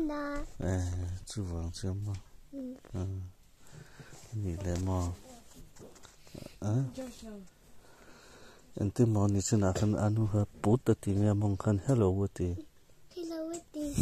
呢？ 厨房间嘛。你来嘛？Ente mau ni cina kan anu ha puta tinga mong kan hello wuti. Hello, Woody.